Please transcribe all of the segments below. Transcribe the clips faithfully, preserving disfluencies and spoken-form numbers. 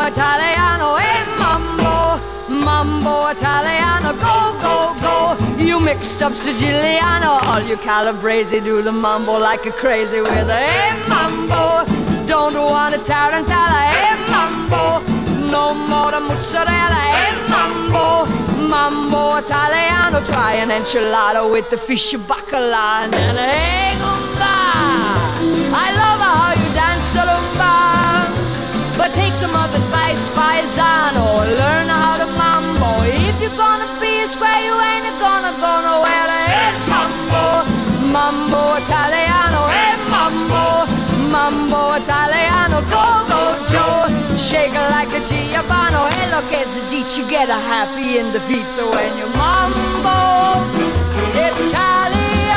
Italiano, hey mambo, mambo Italiano, go, go, go. You mixed up Siciliano, all you Calabrese do the mambo like a crazy with a hey mambo. Don't want a tarantella, hey mambo. No more the mozzarella, hey mambo, mambo Italiano. Try an enchilada with the fish bacala and then hey gumba. I love how you dance a rumba, but take some of advice, paisano. Learn how to mambo. If you're gonna be a square, you ain't gonna go nowhere. Hey mambo, mambo Italiano, hey mambo, mambo Italiano. Go, go, Joe, shake it like a Giovanni. Hey, look, as a ditch, you get a happy in the feet. So when you mambo Italiano.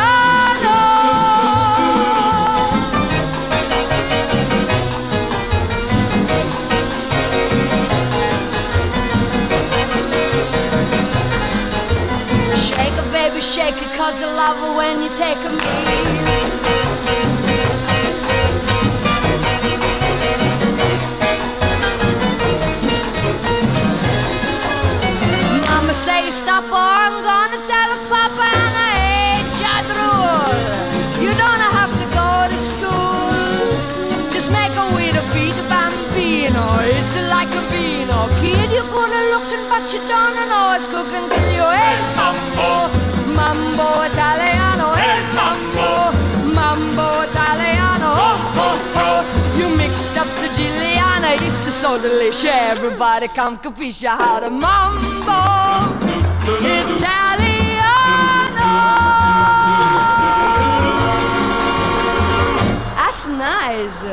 Shake it, baby, shake it, cause I love it when you take a me. Mama say stop or I'm gonna tell her Papa and I hate your rule. You don't have to go to school, just make a way to beat the bambino. It's like a vino. Kid, you're good at looking but you don't know it's cooking till you hey mambo, mambo Italiano, hey mambo, mambo Italiano. Oh, oh, oh. You mixed up Siciliana, it's so delicious. Everybody come capisce how to mambo Italiano. That's nice.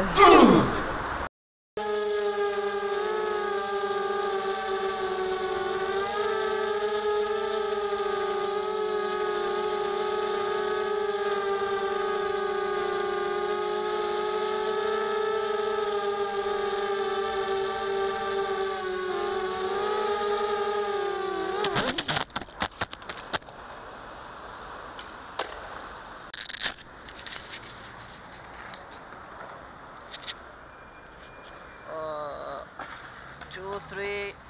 Two, three.